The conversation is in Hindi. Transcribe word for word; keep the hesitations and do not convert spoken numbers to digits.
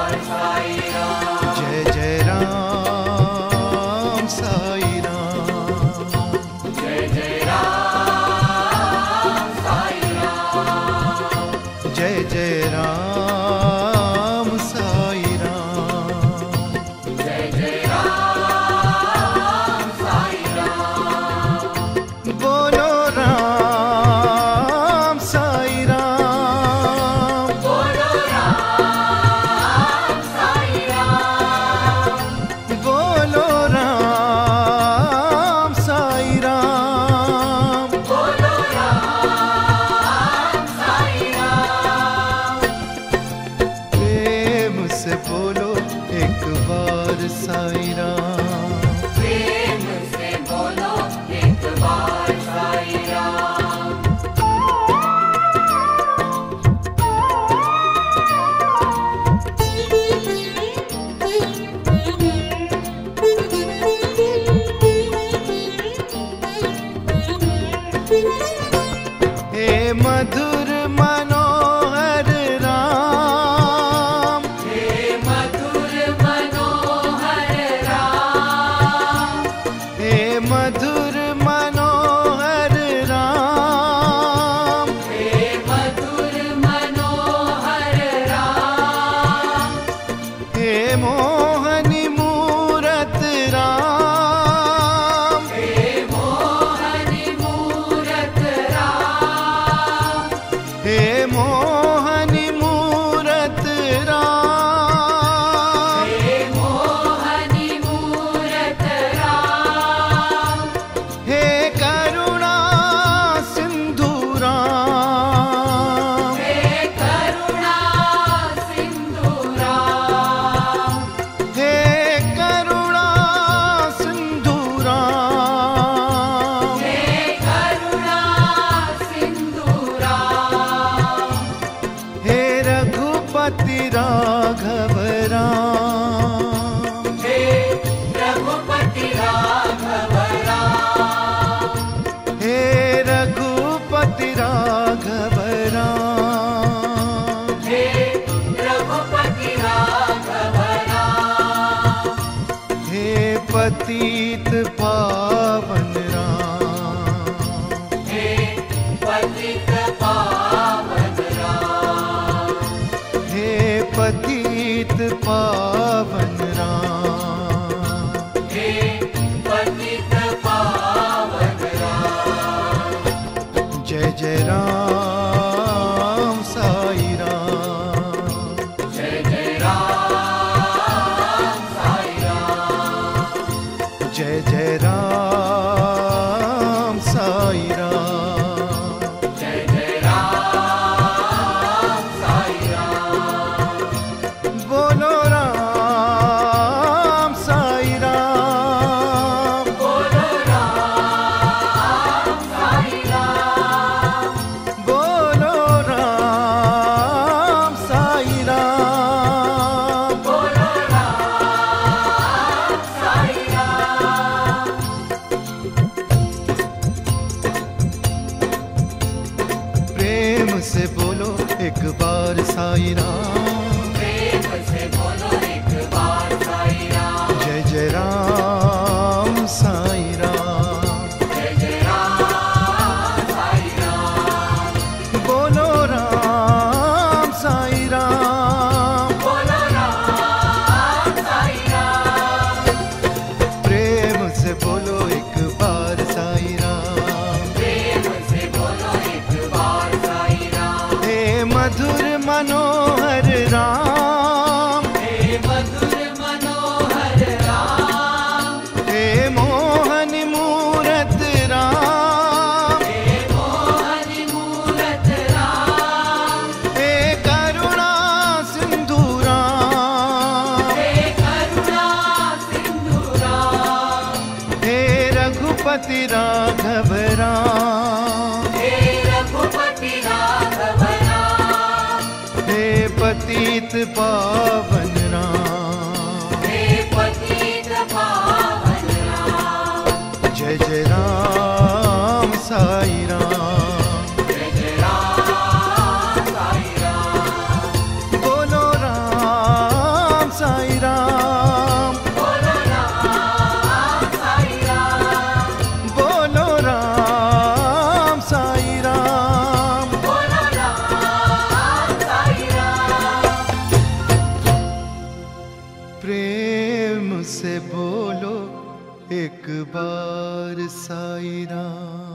जय जय राम साई राम, जय जय राम साई राम, जय जय राम साई राम, जय जय राम साई राम। बोलो राम साई राम, बोलो राम साई राम, बोलो राम साई राम, बोलो राम साई राम। प्रेम से बोलो एक बार साई राम, प्रेम से बोलो एक बार साई राम। हे मधुर मनोहर राम, हे मधुर मनोहर राम, हे मधुर मनोहर राम, हे मधुर मनोहर राम, हे मोहनी मूरत राम, हे मोहनी मूरत राम, हे मोहनी मूरत राम, हे मोहनी मूरत राम, हे करुणा सिंधु राम, हे करुणा सिंधु राम, हे करुणा सिंधु राम, हे करुणा सिंधु राम, हे रघुपति राघव राम, हे रघुपति राघव राम, हे रघुपति राघव राम, हे रघुपति राघव राम, हे पतित पावन राम, हे पतित पावन राम, हे पतित पावन राम, हे पतित पावन राम। जय जय राम साई राम, जय जय राम साई राम, जय जय राम साई राम, जय जय राम साई राम। बोलो राम साई राम, बोलो राम साई राम, बोलो राम साई राम, बोलो राम साई राम। प्रेम से बोलो एक बार साई राम, प्रेम से बोलो एक बार साई राम, जय जय राम साई राम, जय जय राम साई राम, बोलो राम साई राम, बोलो राम साई राम। प्रेम से बोलो एक बार साई राम, प्रेम से बोलो एक बार साई राम, हे मधुर मनोहर राम, हे मधुर मनोहर राम, हे मोहनी मूरत राम, हे मोहनी मूरत राम, हे करुणा सिंधु राम, हे करुणा सिंधु राम, हे रघुपति राघव राम, हे रघुपति राघव राम, हे पतित पावन राम, हे पतित पावन राम। जय जय राम साई राम, जय जय राम साई राम, बोलो राम प्रेम से बोलो एक बार साईं राम।